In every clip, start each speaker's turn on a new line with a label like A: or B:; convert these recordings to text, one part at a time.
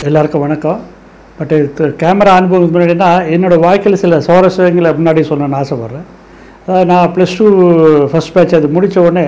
A: எல்லாருக்கும் வணக்கம். But camera அனுபவம் முன்னாடினா என்னோடய வாழ்க்கையில் சில சுவாரஸ்யங்களை முன்னாடி சொல்லணும்னு ஆசைப்பட்றேன். அதாவது நான் +2 ஃபஸ்ட் பேட்ச் அது முடித்த உடனே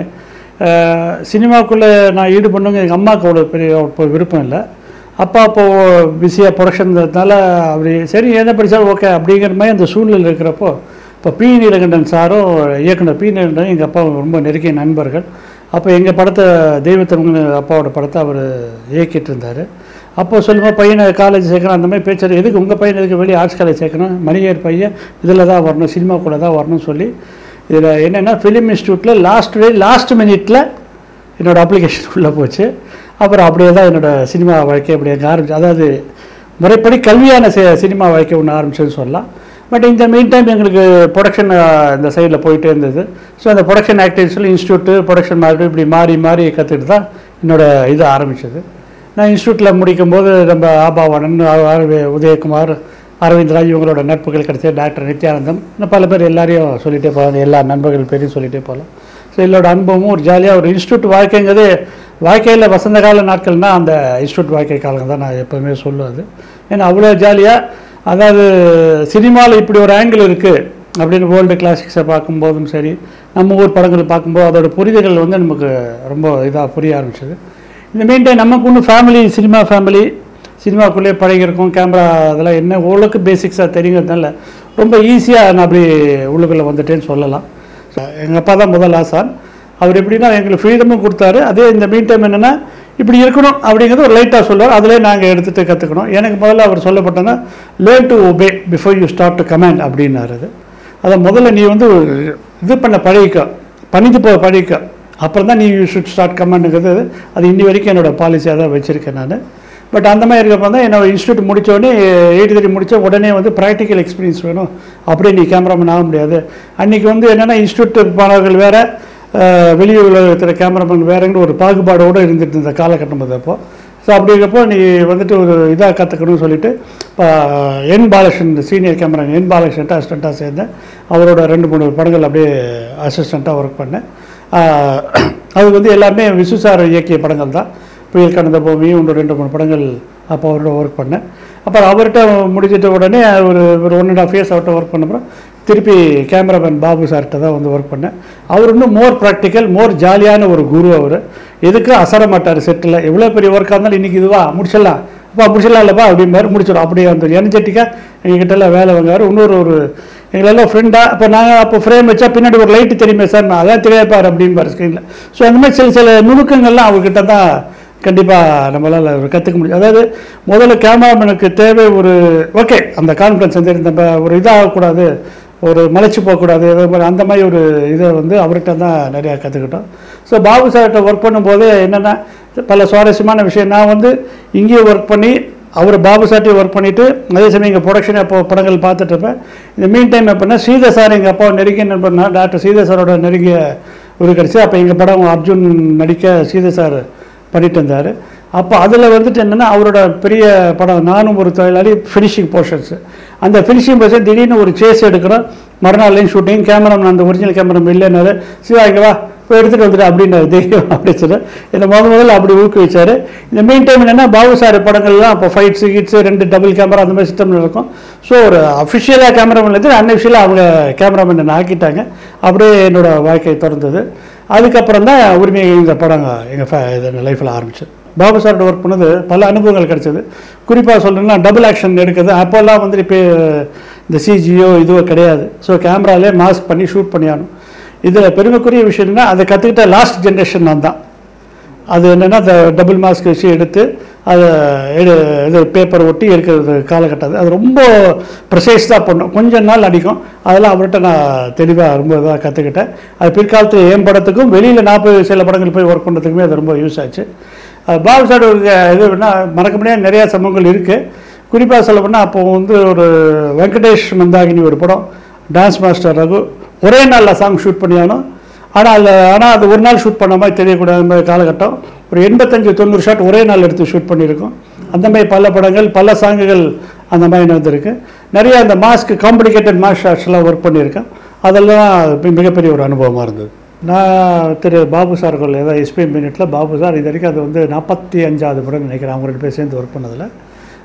A: சினிமாவுக்குள்ளே நான் ஈடுபண்ணுங்க எங்கள் அம்மாவுக்கு அவ்வளோ பெரிய விருப்பம் இல்லை. அப்பா அப்போது பிஸியாக ப்ரொடக்ஷன்றதுனால அப்படி சரி என்ன படித்தாலும் ஓகே அப்படிங்கிற மாதிரி அந்த சூழ்நிலை இருக்கிறப்போ இப்போ பி நீலகண்டன் சாரும் இயக்குனர் பி நீலகண்டன் எங்கள் அப்பா ரொம்ப நெருங்கிய நண்பர்கள். அப்போ எங்கள் படத்தை தெய்வத்தமிழ்னு அப்பாவோட படத்தை அவர் இயக்கிட்டு இருந்தார். அப்போது சொல்லும்போது பையனை காலேஜ் சேர்க்கணும் அந்த மாதிரி பேச்சு எதுக்கு உங்கள் பையன் எதுக்கு வெளியே ஆர்ட்ஸ் காலேஜ் சேர்க்கணும், மணியர் பையன் இதில் தான் வரணும், சினிமாக்குள்ளே தான் வரணும்னு சொல்லி இதில் என்னென்னா ஃபிலிம் இன்ஸ்டியூட்டில் லாஸ்ட் மினிட்டில் என்னோடய அப்ளிகேஷன் உள்ளே போச்சு. அப்புறம் அப்படியே தான் என்னோடய சினிமா வாழ்க்கை அப்படி அங்கே ஆரம்பிச்சு, அதாவது முறைப்படி கல்வியான சினிமா வாழ்க்கை ஒன்று ஆரம்பிச்சதுன்னு சொல்லலாம். பட் இந்த மெயின் டைம் எங்களுக்கு ப்ரொடக்ஷன் இந்த சைடில் போயிட்டே இருந்தது. ஸோ அந்த ப்ரொடக்ஷன் ஆக்டிவிட்டிஸில் இன்ஸ்டியூட்டு ப்ரொடக்ஷன் மாதிரி இப்படி மாறி கற்றுட்டு தான் என்னோடய இது ஆரம்பித்தது. நான் இன்ஸ்டியூட்டில் முடிக்கும்போது நம்ம ஆபாவனன், உதயகுமார், அரவிந்த்ராஜ் இவங்களோட நட்புகள் கிடைச்சது. டாக்டர் நித்யானந்தம், இன்னும் பல பேர் எல்லாரையும் சொல்லிகிட்டே போகலாம், எல்லா நண்பர்கள் பேரையும் சொல்லிகிட்டே போகலாம். ஸோ என்னோட அனுபவமும் ஒரு ஜாலியாக ஒரு இன்ஸ்டியூட் வாழ்க்கைங்கிறது வாழ்க்கையில் வசந்த கால நாட்கள்னால் அந்த இன்ஸ்டியூட் வாழ்க்கை காலங்கள் தான் நான் எப்போவுமே சொல்லுவது. ஏன்னா அவ்வளோ ஜாலியாக, அதாவது சினிமாவில் இப்படி ஒரு ஆங்கிள் இருக்குது அப்படின்னு வேர்ல்டு கிளாசிக்ஸை பார்க்கும்போதும் சரி, நம்ம ஊர் படங்கள் பார்க்கும்போது அதோட புரிதல்கள் வந்து நமக்கு ரொம்ப இதாக புரிய ஆரம்பிச்சது. இந்த மெயின் டைம் நமக்கு ஒன்று ஃபேமிலி சினிமாக்குள்ளேயே பழகிருக்கோம். கேமரா அதெல்லாம் என்ன ஓரளவுக்கு பேசிக்ஸாக தெரியுங்கிறதுனால ரொம்ப ஈஸியாக நான் அப்படி உள்ளுக்குள்ளே வந்துட்டேன்னு சொல்லலாம். எங்கள் அப்பா தான் முதல் ஆசான். அவர் எப்படின்னா எங்களுக்கு ஃப்ரீடமும் கொடுத்தாரு. அதே இந்த மெயின் டைம் என்னென்னா இப்படி இருக்கணும் அப்படிங்கிறது ஒரு லைட்டாக சொல்லுவார். அதிலே நாங்கள் எடுத்துகிட்டு கற்றுக்கணும். எனக்கு முதல்ல அவர் சொல்லப்பட்டோன்னா learn to obey before you start to command அப்படின்னாரு. அதை முதல்ல நீ வந்து இது பண்ண பணிந்து பழகிக்க, அப்புறம் தான் நீ யூ ஷுட் ஸ்டார்ட் கமாண்டுங்கிறது. அது இன்னி வரைக்கும் என்னோடய பாலிசியாக தான் வச்சுருக்கேன் நான். பட் அந்த மாதிரி இருக்கப்போ தான் என்னோட இன்ஸ்டியூட் முடித்தோடனே 83 முடித்த உடனே வந்து ப்ராக்டிக்கல் எக்ஸ்பீரியன்ஸ் வேணும், அப்படியே நீ கேமராமேன் ஆக முடியாது. அன்றைக்கி வந்து என்னென்னா இன்ஸ்டியூட் மாணவர்கள் வேறு, வெளியூரில் இருக்கிற கேமராமேன் வேறுங்கிற ஒரு பாகுபாடோடு இருந்துட்டு இருந்த காலகட்டம் அது. அப்போது ஸோ அப்படி இருக்கப்போ நீ வந்துட்டு ஒரு இதாக கற்றுக்கணும்னு சொல்லிவிட்டு இப்போ என் பாலகிருஷ்ணன் சீனியர் கேமராமேன் என் பாலகிருஷ்ணன்ட்டு அசிஸ்டண்ட்டாக சேர்ந்தேன். அவரோட 2-3 படங்கள் அப்படியே அசிஸ்டண்ட்டாக ஒர்க் பண்ணேன். அது வந்து எல்லாமே விசுசார இயக்கிய படங்கள் தான். புயல் கடந்த பூமி 1-2-3 படங்கள் அப்போ அவரோட ஒர்க் பண்ணேன். அப்புறம் அவர்கிட்ட முடிச்சிட்ட உடனே ஒரு 1.5 இயர்ஸ் அவர்கிட்ட ஒர்க் பண்ணப்பறம் திருப்பி கேமராமேன் பாபு சார்கிட்ட தான் வந்து ஒர்க் பண்ணேன். அவர் இன்னும் மோர் ப்ராக்டிக்கல், மோர் ஜாலியான ஒரு குரு. அவர் எதுக்கும் அசர மாட்டார். செட்டில் எவ்வளோ பெரிய ஒர்க்காக இருந்தாலும் இன்றைக்கி இதுவா முடிச்சிடலாம், அப்பா முடிச்சிடலாம் இல்லைப்பா அப்படிம்பாரு, முடிச்சிடும். அப்படியே வந்து எனர்ஜெட்டிக்காக எங்ககிட்டலாம் வேலை வாங்குவார். இன்னொரு எங்களெல்லாம் ஃப்ரெண்டாக இப்போ நாங்கள் அப்போ ஃப்ரேம் வச்சா பின்னாடி ஒரு லைட்டு தெரியுமே சார், நான் அதான் தெரியாப்பார் அப்படிம்பார் ஸ்க்ரீனில். ஸோ அந்த மாதிரி சில நுணுக்கங்கள்லாம் அவர்கிட்ட தான் கண்டிப்பாக நம்மளால் கற்றுக்க முடியும். அதாவது முதல்ல கேமராமேனுக்கு தேவை ஒரு ஓகே அந்த கான்ஃபிடன்ஸ் வந்து நம்ம ஒரு இதாகக்கூடாது, ஒரு மலைச்சு போகக்கூடாது, அந்த மாதிரி ஒரு இதை வந்து அவர்கிட்ட தான் நிறையா கற்றுக்கிட்டோம். ஸோ பாபு சார்கிட்ட ஒர்க் பண்ணும்போது என்னென்னா பல சுவாரஸ்யமான விஷயம். நான் வந்து இங்கேயே ஒர்க் பண்ணி அவர் பாபு சார்ட்டையும் ஒர்க் பண்ணிவிட்டு அதே சமயம் எங்கள் ப்ரொடக்ஷன் அப்போ படங்கள் பார்த்துட்டு இருப்பேன். இந்த மீன் டைம் எப்படின்னா ஸ்ரீதர் சார் எங்கள் அப்பா நெருங்கிய நண்பர்னா டாக்டர் ஸ்ரீதர் சாரோட நெருங்கிய ஒரு கிடச்சி. அப்போ எங்கள் படம் அர்ஜுன் நடிக்க ஸ்ரீதர் சார் பண்ணிட்டு இருந்தார். அப்போ அதில் வந்துட்டு என்னென்னா அவரோட பெரிய படம் நானும் ஒரு தொழிலாளி ஃபினிஷிங் போர்ஷன்ஸு. அந்த ஃபினிஷிங் போர்ஷன் திடீர்னு ஒரு சேஸ் எடுக்கிறோம், மறுநாள்லையும் ஷூட்டிங். கேமராமேன் அந்த ஒரிஜினல் கேமராமேன் இல்லைன்னாரு, சிவா இங்கே வா போய் எடுத்துகிட்டு வந்துட்டு அப்படின்னாரு தெய்வம் அப்படின்னு சொல்லி என்னை முதல்ல அப்படி ஊக்குவிச்சார். இந்த மெயின் டைம் என்னென்னா பாபு சார் படங்கள்லாம் அப்போ ஃபைட்ஸு கிட்ஸு 2 டபுள் கேமரா அந்த மாதிரி சிஸ்டமில் இருக்கும். ஸோ ஒரு அஃபிஷியலாக கேமராமேன் இருந்து அன்அஃபிஷியலாக அவங்க கேமராமேன் என்னை ஆக்கிட்டாங்க. அப்படியே என்னோடய வாழ்க்கை திறந்தது. அதுக்கப்புறம் தான் உரிமை இந்த படம் எங்கள் லைஃப்பில் ஆரம்பிச்சு. பாபு சார்கிட்ட ஒர்க் பண்ணது பல அனுபவங்கள் கிடச்சிது. குறிப்பாக சொல்லணும்னா டபுள் ஆக்ஷன் எடுக்கிறது. அப்போல்லாம் வந்து இப்போ இந்த சிஜியோ இதுவோ கிடையாது. ஸோ கேமராலே மாஸ்க் பண்ணி ஷூட் பண்ணியாகணும். இதில் பெருமைக்குரிய விஷயம்னா அதை கற்றுக்கிட்ட லாஸ்ட் ஜென்ரேஷன் நான் தான். அது என்னென்னா அந்த டபுள் மாஸ்க் வச்சு எடுத்து அதை இது பேப்பர் ஒட்டி எடுக்கிறது காலகட்டம். அது ரொம்ப ப்ரிசைஸ் தான் பண்ணும், கொஞ்சம் நாள் அடிக்கும். அதெல்லாம் அவர்கிட்ட நான் தெளிவாக ரொம்ப இதாக கற்றுக்கிட்டேன். அது பிற்காலத்தில் என் படத்துக்கும் வெளியில் நான் போய் சில படங்கள் போய் ஒர்க் பண்ணுறதுக்குமே அது ரொம்ப யூஸ் ஆச்சு. பாபு சார் ஒரு இது மறக்க முடியாத நிறையா சம்பவங்கள் இருக்குது. குறிப்பாக சொல்ல போனால் அப்போது வந்து ஒரு வெங்கடேஷ் மந்தாகினி ஒரு படம், டான்ஸ் மாஸ்டர் ரகு ஒரே நாளில் சாங் ஷூட் பண்ணியானோம். ஆனால் அது ஒரு நாள் ஷூட் பண்ண மாதிரி தெரியக்கூடாது. அந்த காலகட்டம் ஒரு 85-90 ஷாட் ஒரே நாள் எடுத்து ஷூட் பண்ணியிருக்கோம். அந்த மாதிரி பல படங்கள் பல சாங்குகள் அந்த மாதிரி நடந்திருக்கு. நிறையா அந்த மாஸ்க் காம்ப்ளிகேட்டட் மாஸ்க் ஷாட்ஸ்லாம் ஒர்க் பண்ணியிருக்கேன். அதெல்லாம் மிகப்பெரிய ஒரு அனுபவமாக இருந்தது. நான் திரு பாபு சார்கள் ஏதாவது எஸ்பிஎம் யூனிட்டில் பாபு சார் இது வரைக்கும் அது வந்து 45வது படம் நினைக்கிறேன் அவங்க 2 பேர் சேர்ந்து ஒர்க் பண்ணதில்.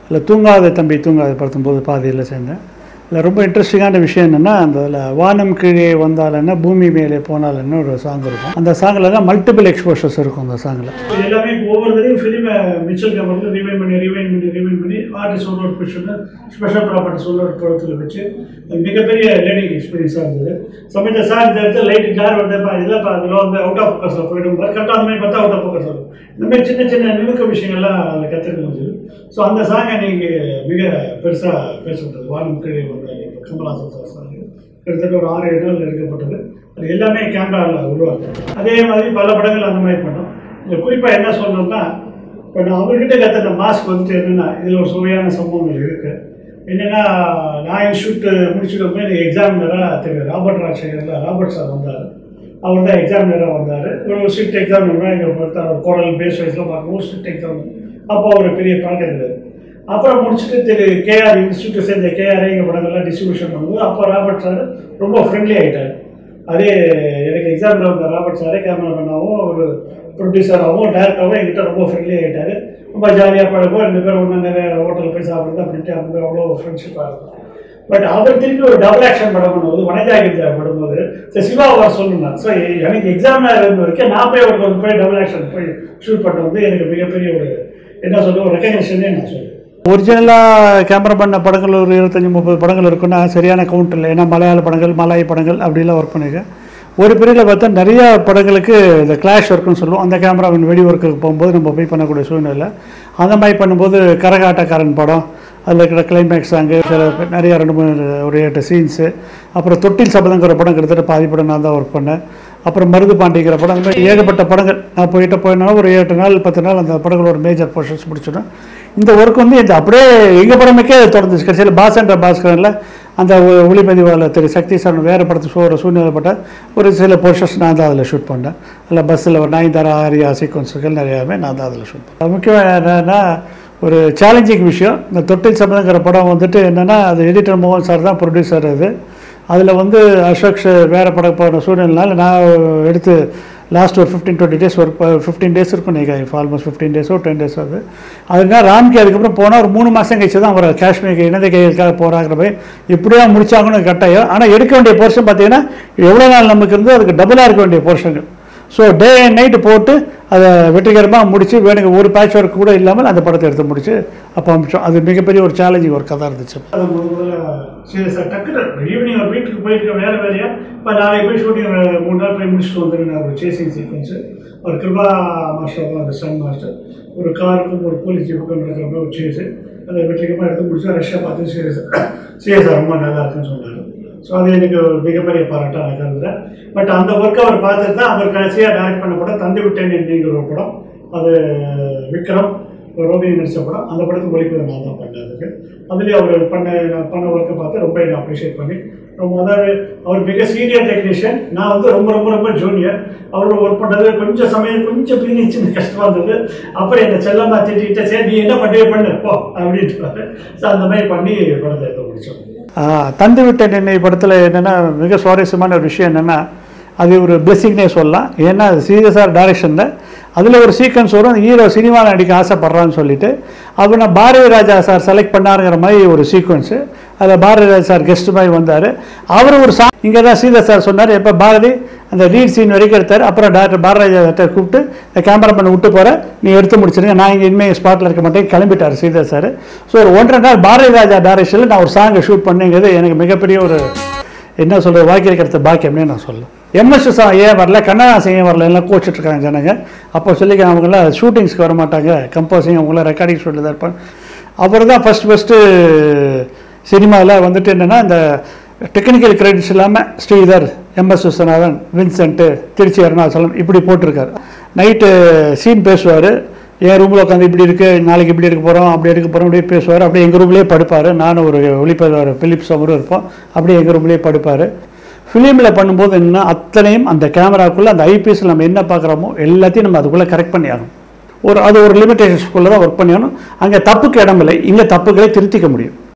A: இல்லை தூங்காத தம்பி தூங்காத படுத்தும்போது பாதியில் சேர்ந்தேன். இதில் ரொம்ப இன்ட்ரெஸ்டிங்கான விஷயம் என்னென்னா, அந்த வானம் கீழே வந்தாலன்னா பூமி மேலே போனாலன்னு ஒரு சாங் இருக்கும். அந்த சாங்கில் தான் மல்டிபிள் எக்ஸ்போஷர்ஸ் இருக்கும். அந்த சாங்கில் எல்லாமே ஒவ்வொருத்தரையும் ஃபிலிமை மிச்சல் கேமரில் ரிவைன் பண்ணி ஆர்டிஸ்ட் ஒரு பிக்சர்னு ஸ்பெஷல் ப்ராப்பர்ட்டிஸ் உள்ள ஒரு படத்தில் வச்சு மிகப்பெரிய லேர்னிங் எக்ஸ்பீரியன்ஸாக இருந்தது. சமயத்தில் சார் இந்த இடத்துல லைட்டு கிளார் வருதுப்பா இதெல்லாம் அதில் வந்து அவுட் ஆஃப் ஃபோக்கஸில் போய்டும், கரெக்டாக அந்த மாதிரி பார்த்தா அவுட் ஆஃப் ஃபோக்கஸ் இருக்கும். இந்த மாதிரி சின்ன சின்ன நுணுக்க விஷயங்கள்லாம் அதில் கற்றுக்க முடியுது. ஸோ அந்த சாங்கை நீங்கள் மிக பெருசாக பேசப்பட்டது. வானம் கீழே கமலாசன் சார் கிட்டத்தட்ட ஒரு 6-7 நாள் எடுக்கப்பட்டது. அது எல்லாமே கேமராவில் உருவாக்கு. அதே மாதிரி பல படங்கள் அந்த மாதிரி பண்ணோம். இந்த குறிப்பாக என்ன சொல்லணும்னா, இப்போ நான் அவர்கிட்ட கற்றுன மாஸ்க் வந்துட்டு என்னென்னா, இதில் ஒரு சுவையான சம்பவங்கள் இருக்குது. என்னென்னா, நான் இன்ஸ்டியூட் முடிச்சுட்டு போய் எனக்கு எக்ஸாமினராக தெரியும் ராபர்ட் சார் வந்தார். அவர் தான் எக்ஸாமினராக வந்தார். ஒரு ஸ்ட்ரிக்ட் எக்ஸாமினராக எங்கள் பார்த்தார். ஒரு கோரல் பேஸ் வைஸ்லாம் பார்க்கும்போது ஸ்ட்ரிக்ட் எக்ஸாம். அப்போ அவர் பெரிய பழக்கம் இருந்தது. அப்புறம் முடிச்சுட்டு கேஆர் இன்ஸ்டியூட் சேர்ந்த கேஆரே எங்கள் படங்கள்லாம் டிஸ்ட்ரிபியூஷன் பண்ணும்போது அப்போ ராபர்ட் சார் ரொம்ப ஃப்ரெண்ட்லி ஆகிட்டார். அதே எனக்கு எக்ஸாமில் வந்த ராபர்ட் சாரே கேமராமேனாகவும் ஒரு ப்ரொடியூசராகவும் டேரக்டராகவும் எங்கிட்ட ரொம்ப ஃப்ரெண்ட்லி ஆகிட்டார். ரொம்ப ஜாலியாக பழகும். 2 பேரும் ஒன்று நிறைய ஹோட்டலில் போய் சாப்பிடுறது அப்படின்ட்டு அவங்க அவ்வளோ ஃப்ரெண்ட்ஷிப்பாக இருக்கும். பட் அவர் திருப்பி ஒரு டபுள் ஆக்ஷன் படம் பண்ணும்போது வனஜாகிரிஜா படும்போது சிவா அவர் சொல்லணும். ஸோ எனக்கு எக்ஸாமில் இருந்த வரைக்கும் நான் போய் அவருக்கு போய் டபுள் ஆக்ஷன் போய் ஷூட் பண்ண வந்து எனக்கு மிகப்பெரிய ஒரு என்ன சொல்ல ஒரு ரெக்கக்னிஷனே நான் சொல்லுவேன். ஒரிஜினலாக கேமரா பண்ண படங்கள் ஒரு 25-30 படங்கள் இருக்குன்னா சரியான கவுண்ட் இல்லை. ஏன்னா மலையாள படங்கள் மலாய் படங்கள் அப்படிலாம் ஒர்க் பண்ணியிருக்கேன். ஒரு பீரியடில் பார்த்தா நிறையா படங்களுக்கு இந்த கிளாஷ் ஒர்க்குன்னு சொல்லுவோம். அந்த கேமராவின் வெடி ஒர்க்குக்கு போகும்போது நம்ம போய் பண்ணக்கூடிய சூழ்நிலை. அந்த மாதிரி பண்ணும்போது கரகாட்டக்காரன் படம், அதில் இருக்கிற கிளைமேக்ஸ் சாங்கு சில நிறையா 2-3 ஒரு 8 சீன்ஸு. அப்புறம் தொட்டில் சபதங்கிற படம் கிட்டத்தட்ட பாதி படம் நான் தான் ஒர்க் பண்ணேன். அப்புறம் மருது பாண்டிங்கிற படம், அந்த மாதிரி ஏகப்பட்ட படங்கள் நான் போயினாலும் ஒரு 8 நாள் 10 நாள் அந்த படங்கள் ஒரு மேஜர் போர்ஷன்ஸ் முடிச்சிடும். இந்த ஒர்க் வந்து இந்த அப்படியே எங்கள் படமைக்கே தொடர்ந்துச்சு. கடைசியில் பாஸ்கரனில் அந்த ஒளிப்பதிவாளர் திரு சக்தி சார் வேறு படத்துக்கு ஒரு சூழ்நிலைப்பட்ட ஒரு சில போர்ஷன்ஸ் நான் தான் அதில் ஷூட் பண்ணேன். அதில் பஸ்ஸில் ஒரு 9 ஆரியா சீக்வன்ஸுகள் நிறையாவே நான் தான் அதில் ஷூட் பண்ணேன். முக்கியமாக என்னென்னா ஒரு சேலஞ்சிங் விஷயம். இந்த தொட்டில் சம்பந்தங்கிற படம் வந்துட்டு என்னென்னா, அது எடிட்டர் மோகன் சார் தான் ப்ரொடியூசர். அதில் வந்து அசோக் வேறு படம் போன சூழ்நிலைனால நான் எடுத்து லாஸ்ட் ஒரு 15-20 டேஸ் ஒரு 15 டேஸ் இருக்கும். நீங்கள் ஆல்மோஸ்ட் 15 டேஸோ 10 டேஸோ அதுதான் ராம்கி. அதுக்கப்புறம் போனால் ஒரு 3 மாதம் கழிச்சு தான் அவர் காஷ்மீருக்கு இணைந்த கைகளுக்காக போகிறாங்கிற போய் இப்படியா முடிச்சாங்கன்னு கட்டாயம். ஆனால் எடுக்க வேண்டிய போர்ஷன் பார்த்தீங்கன்னா எவ்வளோ நாள் நமக்கு இருந்து அதுக்கு டபுளாக இருக்க வேண்டிய போர்ஷன்கள். ஸோ டே அண்ட் நைட்டு போட்டு அதை வெற்றிகரமாக முடித்து வேணுங்க ஒரு பேட்ச் ஒர்க் கூட இல்லாமல் அந்த படத்தை எடுத்து முடிச்சு அப்போ அமிச்சோம். அது மிகப்பெரிய ஒரு சேலஞ்சிங் ஒர்க்காக தான் இருந்துச்சு. அது முதல்ல சரி சார் டக்குனு ஈவினிங் ஒரு வீட்டுக்கு போயிருக்க வேலையாக இப்போ நாளைக்கு போய் ஷூட்டிங் 3 நாள் போய் முடிச்சுட்டு வந்துருங்க. ஒரு சேசிங் சீக்வன்ஸு ஒரு கிருபா மாஸ்டர் அந்த சன் மாஸ்டர் ஒரு காருக்கும் ஒரு போலீஸ் ஜீப்புக்கும் நடக்கிற மாதிரி ஒரு சேஸு அதை வெற்றிகரமாக எடுத்து முடிச்சு ரஷ்யா பார்த்து சீரியஸாக ரொம்ப நல்லா இருக்குன்னு சொன்னார். ஸோ அது எனக்கு ஒரு மிகப்பெரிய பாராட்டாக நான் கருதுறேன். பட் அந்த ஒர்க்கை அவர் பார்த்துட்டு தான் அவர் கடைசியாக டைரக்ட் பண்ண படம் தந்தி விட்டேன் அப்படிங்கிற ஒரு படம். அது விக்ரம் ரோகிணி நடித்த படம். அந்த படத்துக்கு ஒளிப்பதிவு நான் தான் பண்ணதுக்கு. அதுலேயும் அவர் பண்ண ஒர்க்கை பார்த்து ரொம்ப என்னை அப்ரிஷியேட் பண்ணி ரொம்ப அதாவது அவர் மிக சீனியர் டெக்னீஷியன். நான் வந்து ரொம்ப ரொம்ப ரொம்ப ஜூனியர். அவரோட ஒர்க் பண்ணுறது கொஞ்சம் சமயம் கொஞ்சம் பிரிஞ்சின்னு கஷ்டமாக இருந்தது. அப்புறம் என்னை செல்லமாக திட்டிகிட்ட சரி நீ என்ன பண்ணு போ அப்படின்ட்டு. ஸோ அந்த மாதிரி பண்ணி படத்தை எடுத்து முடிச்சோம். தந்து விட்ட நினை படத்தில் என்னென்னா மிக சுவாரஸ்யமான ஒரு விஷயம் என்னென்னா, அது ஒரு பிளெஸிங்னே சொல்லலாம். ஏன்னா அது சீரியஸாக டைரக்ஷனில் அதில் ஒரு சீக்வன்ஸ் வரும். ஹீரோ சினிமாவில் நடிக்க ஆசைப்பட்றான்னு சொல்லிட்டு அப்போ நான் பாரதிராஜா சார் செலக்ட் பண்ணாருங்கிற மாதிரி ஒரு சீக்வன்ஸு. அதில் பாரதிராஜா சார் கெஸ்ட் மாதிரி வந்தார். அவர் ஒரு இங்கே தான் சீதர் சார் சொன்னார் எப்போ பாரதி அந்த லீட் சீன் வரைக்கும் எடுத்தார். அப்புறம் டாக்டர் பாரதிராஜா கூப்பிட்டு இந்த கேமராமேன் விட்டு போகிறேன் நீ எடுத்து முடிச்சிருங்க நான் இங்கே இனிமேல் ஸ்பாட்டில் இருக்க மாட்டேன் கிளம்பிட்டார் சீதர் சார். ஸோ ஒரு 1.5 நாள் பாரதிராஜா டைரக்ஷனில் நான் ஒரு சாங்கை ஷூட் பண்ணுங்கிறது எனக்கு மிகப்பெரிய ஒரு என்ன சொல்கிறது வாழ்க்கையில் கிடைத்த பாக்கியம்னே நான் சொல்லுவேன். எம்எஸ் ஏன் வரல, கண்ணதாசன் ஏன் வரல, எல்லாம் கோச்சிட்ருக்காங்க ஜனங்க. அப்போ சொல்லிக்க அவங்களாம் ஷூட்டிங்ஸ்க்கு வர மாட்டாங்க, கம்போசிங் அவங்களாம் ரெக்கார்டிங் ஸ்டூடியோவில் தான் இருப்பாங்க. அப்புறம் தான் ஃபஸ்ட்டு சினிமாவில் வந்துட்டு என்னென்னா இந்த டெக்னிக்கல் கிரெடிட்ஸ் இல்லாமல் ஸ்ரீதர், எம்எஸ் விஸ்வநாதன், வின்சென்ட்டு, திருச்சி அருணாச்சலம் இப்படி போட்டிருக்காரு. நைட்டு சீன் பேசுவார். என் ரூமில் உட்காந்து இப்படி இருக்குது நாளைக்கு இப்படி எடுக்க போகிறோம் அப்படி எடுக்க போகிறோம் அப்படியே பேசுவார். அப்படியே எங்கள் ரூம்லேயே படுப்பார். நானும் ஒரு ஒளிப்பதிவார் பிலிப்ஸ் அவரும் இருப்போம். அப்படியே எங்கள் ரூம்லேயே படுப்பார். ஃபிலிமில் பண்ணும்போது என்ன அத்தனையும் அந்த கேமராக்குள்ளே அந்த ஐபிஎஸ்சில் நம்ம என்ன பார்க்குறோமோ எல்லாத்தையும் நம்ம அதுக்குள்ளே கரெக்ட் பண்ணி ஆகணும். அது ஒரு லிமிட்டேஷன்ஸ்குள்ளே தான் ஒர்க் பண்ணி ஆகணும். அங்கே தப்புக்கு இடமில்லை, இங்கே தப்புகளை திருத்திக்க முடியும்.